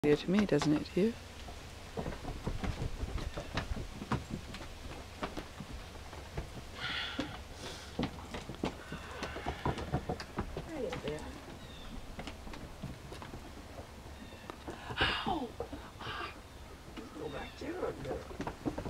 Clear to me, doesn't it, you? Ow! Go back there, girl.